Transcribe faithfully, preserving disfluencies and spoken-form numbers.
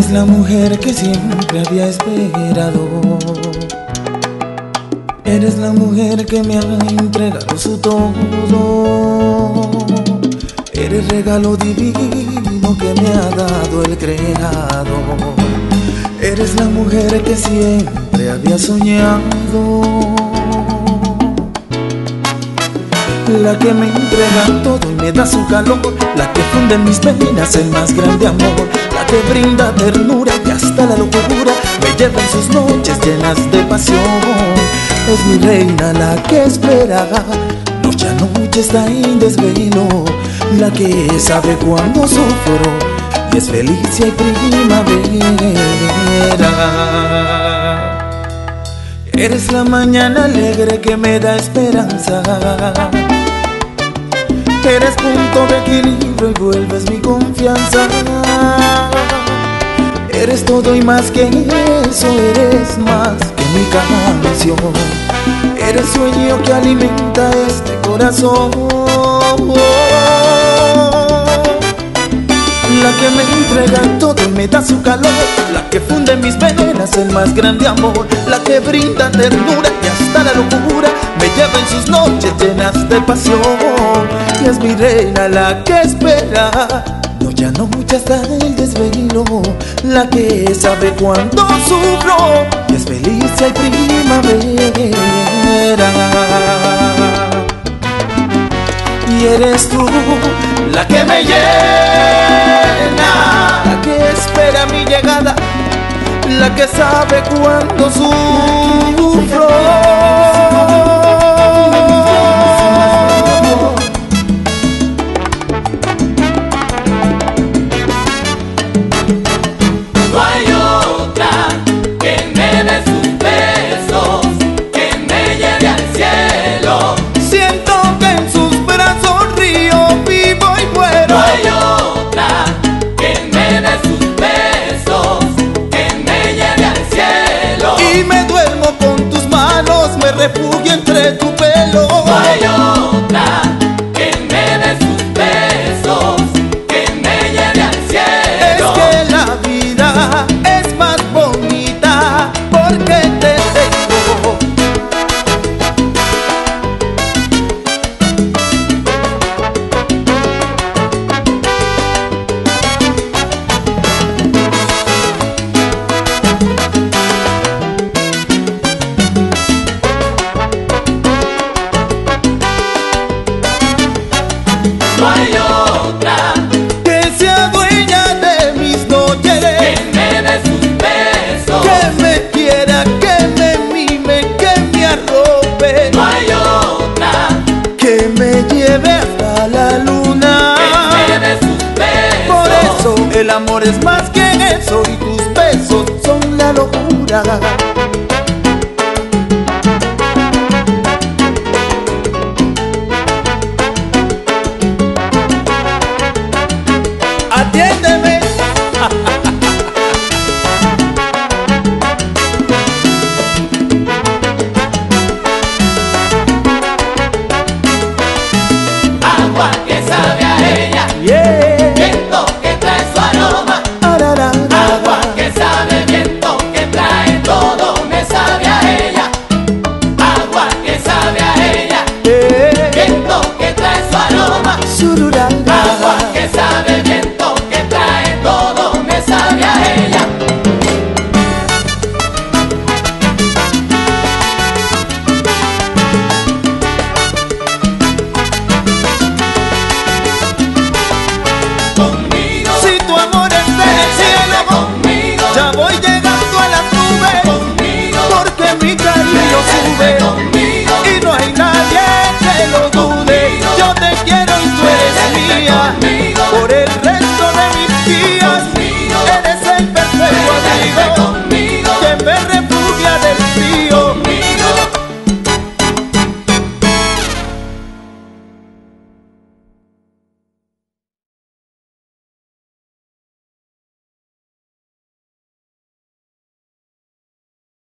Eres la mujer que siempre había esperado. Eres la mujer que me ha entregado su todo. Eres regalo divino que me ha dado el Creador. Eres la mujer que siempre había soñado, la que me entrega todo y me da su calor, la que funde en mis venas el más grande amor, la que brinda ternura y hasta la locura me lleva en sus noches llenas de pasión. Es mi reina la que espera noche a noche, está en desvelo, la que sabe cuando sufro y es feliz y hay primavera. Eres la mañana alegre que me da esperanza. Eres punto de equilibrio y vuelves mi confianza. Eres todo y más que eso, eres más que mi canción. Eres sueño que alimenta este corazón. La que me entrega todo y me da su calor, la que funde en mis venas el más grande amor, la que brinda ternura y hasta la locura me lleva en sus noches llenas de pasión. Y es mi reina la que espera noche a noche hasta el desvelo, la que sabe cuando sufro y es feliz y hay primavera. Y eres tú la que me llena, la que espera mi llegada, la que sabe cuando sufro. No hay otra que me dé sus besos, que me lleve al cielo. Siento que en sus brazos río, vivo y muero. No hay otra que me dé sus besos, que me lleve al cielo. Y me duermo con tus manos, me refugio entre tu pelo. No hay otra que me dé sus besos, que me lleve al cielo. Es que la vida es más bonita porque te tengo. No hay otra Que sea dueña de mis noches, que me dé sus besos. que me quiera, que me mime, que me arrope, No hay otra que me lleve hasta la luna. que me dé sus besos. Por eso el amor es más que eso y tus besos son la locura. Atiéndeme. Agua que sabe a ella, Yeah. viento que trae su aroma. Arara. Agua que sabe, viento que trae todo, me sabe a ella. Agua que sabe a ella, Eh. viento que trae su aroma. Sururara. Agua que sabe